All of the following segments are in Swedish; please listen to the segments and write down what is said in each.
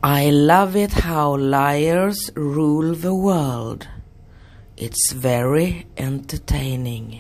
I love it how liars rule the world. It's very entertaining.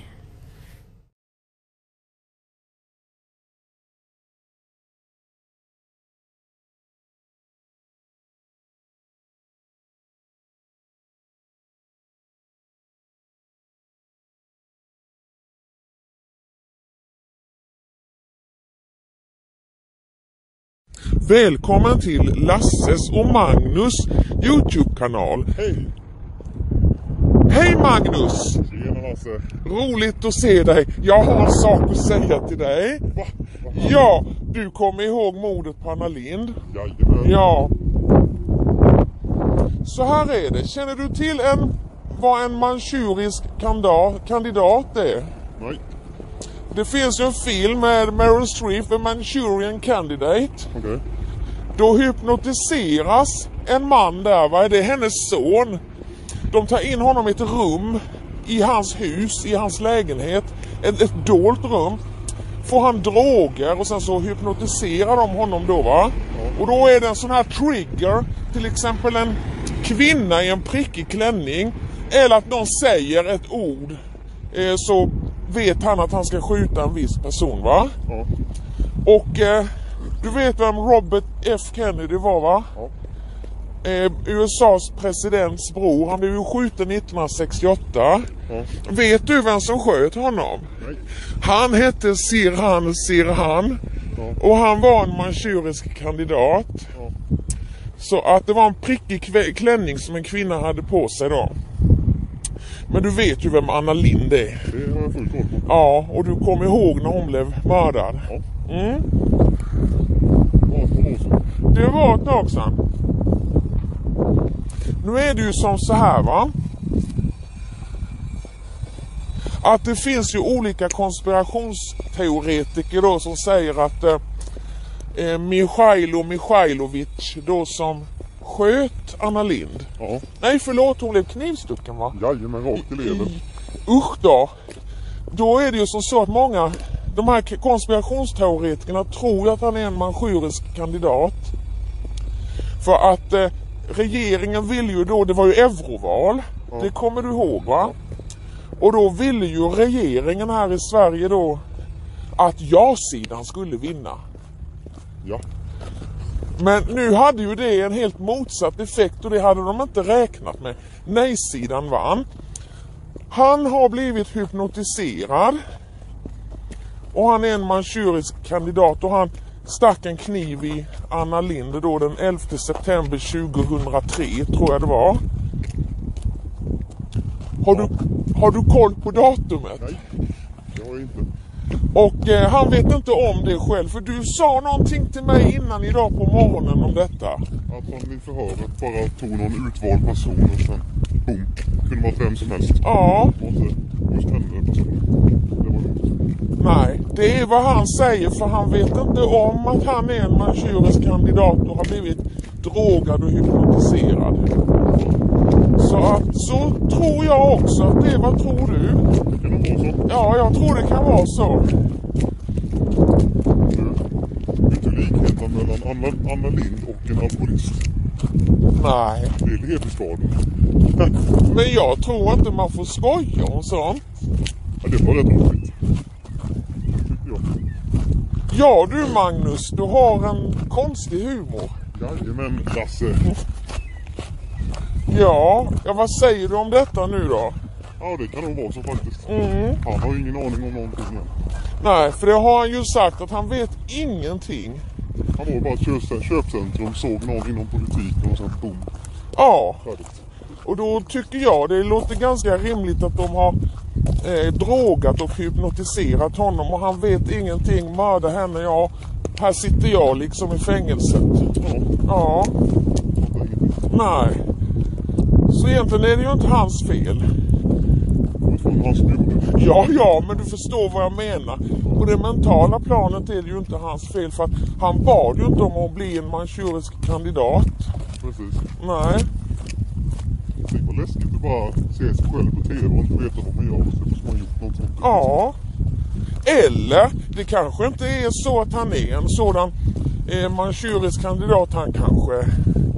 Välkommen till Lasses och Magnus YouTube-kanal. Hej! Hej Magnus! Tjena Lasse! Roligt att se dig. Jag har en sak att säga till dig. Va? Ja, du kommer ihåg mordet på Anna Lindh? Jajamän. Ja. Så här är det. Känner du till vad en manchurisk kandidat är? Nej. Det finns ju en film med Meryl Streep, A Manchurian Candidate. Okej. Då hypnotiseras en man där, va? Det är hennes son. De tar in honom i ett rum i hans hus, i hans lägenhet. Ett dolt rum. Får han droger och sen så hypnotiserar de honom då, va? Ja. Och då är det en sån här trigger. Till exempel en kvinna i en prickig klänning. Eller att någon säger ett ord. Så vet han att han ska skjuta en viss person, va? Ja. Och du vet vem Robert F. Kennedy var, va? Ja. USAs presidents bror. Han blev ju skjuten 1968. Ja. Vet du vem som sköt honom? Nej. Han hette Sirhan. Ja. Och han var en manchurisk kandidat. Ja. Så att det var en prickig klänning som en kvinna hade på sig då. Men du vet ju vem Anna Lindh är. Det har jag full koll på. Ja, och du kommer ihåg när hon blev mördad. Ja. Mm. Ja, för år sedan. Det var ett tag sedan. Nu är det ju som så här, va? Att det finns ju olika konspirationsteoretiker då som säger att Michailo Michailovic då som sköt Anna Lindh. Ja. Nej, förlåt, hon blev knivstucken, va? Jajamän, rakt i leden. Usch då. Då är det ju som så att många, de här konspirationsteoretikerna tror att han är en manchurisk kandidat. För att regeringen ville ju då, det var ju euroval. Ja. Det kommer du ihåg, va? Och då ville ju regeringen här i Sverige då att ja-sidan skulle vinna. Ja. Men nu hade ju det en helt motsatt effekt och det hade de inte räknat med. Nej-sidan vann. Han har blivit hypnotiserad. Och han är en manchurisk kandidat och han stack en kniv i Anna Lindh då den 11 september 2003 tror jag det var. Har du koll på datumet? Nej, det har jag inte. Och han vet inte om det själv. För du sa någonting till mig innan idag på morgonen om detta. Att han i förhöret bara tog någon utvald person och sen boom. Kunde vara vem som helst. Ja. Och inte just henne personen. Det var lugnt. Nej, det är vad han säger för han vet inte om att han är en manchurisk kandidat och har blivit drogad och hypnotiserad. Så tror jag också att det är, vad tror du? Det kan nog vara så. Ja, jag tror det kan vara så. Du, vet du likheten mellan Anna Lindh och en alkoholist? Nej, Det är leverskadan. men jag tror inte man får skoja om sånt. Ja, det var rätt roligt. Tycker jag. Ja du Magnus, du har en konstig humor. Jajamän, Lasse. Ja, vad säger du om detta nu då? Ja, det kan nog vara så faktiskt. Mm. Han har ju ingen aning om någonting än. Nej, för det har han ju sagt att han vet ingenting. Han var bara ett köpcentrum, såg någon inom politiken och sen boom, Ja, färdigt. och då tycker jag det låter ganska rimligt att de har drogat och hypnotiserat honom och han vet ingenting, mördar henne, ja, här sitter jag liksom i fängelset. Ja. Fattar ingenting. Nej. Så egentligen är det ju inte hans fel. Det var från hans blod. Ja, men du förstår vad jag menar. På det mentala planet är det ju inte hans fel för att han bad ju inte om att bli en manchurisk kandidat. Precis. Nej. Det var läskigt att bara se sig själv på tv och inte veta vad man gör. Så måste man gjort något sånt. Ja. Eller det kanske inte är så att han är en sådan manchurisk kandidat han kanske.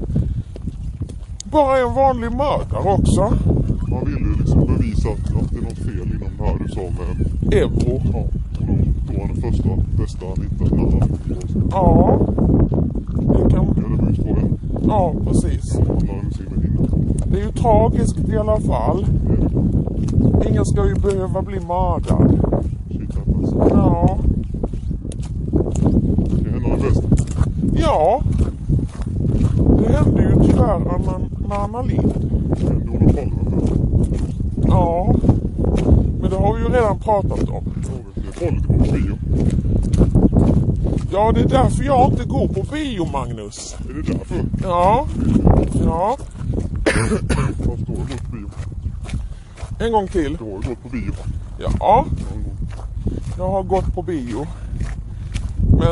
Bara en vanlig mördare också. Man vill ju liksom bevisa att det är något fel inom det här du sa med Euro. Ja, och då är den första bästa han hittat en annan. Ja. Det kan... Ja, det var just på en. Ja, precis. Det är ju tragiskt i alla fall. Ingen ska ju behöva bli mördad. Ja. Det händer det bästa. Ja. Det hände ju tyvärr med Anna Lindh. Det hände Olof Palme. Ja. Men det har vi ju redan pratat om. Det är farligt att gå på bio. Ja, det är därför jag inte går på bio, Magnus. Är det därför? Ja. Ja. Varför står du gått på bio? En gång till. Du har ju gått på bio. Ja. Jag har gått på bio. Men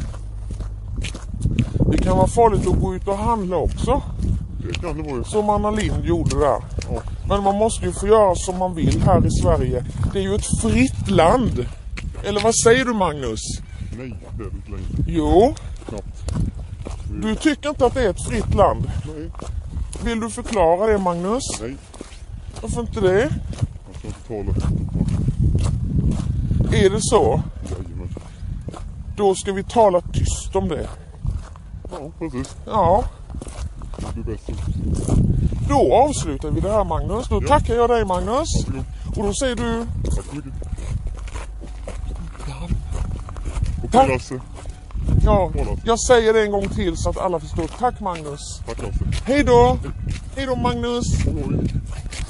det kan vara farligt att gå ut och handla också. Det kan det vara ju. Som Anna Lindh gjorde där. Ja. Men man måste ju få göra som man vill här i Sverige. Det är ju ett fritt land. Eller vad säger du, Magnus? Nej, det är det inte längre. Jo. Knappt. Du tycker inte att det är ett fritt land? Nej. Vill du förklara det, Magnus? Nej. Varför inte det? Jag ska inte tala. Är det så? Jajamän. Då ska vi tala tyst om det. Ja, precis. Ja. Det blir bäst. Då avslutar vi det här, Magnus. Då tackar jag dig, Magnus. Och då säger du... Tack så mycket. Och Tack. Lasse. Ja, jag säger det en gång till så att alla förstår. Tack, Magnus. Tack Lasse. Hej då. Hej då, Magnus. Oj.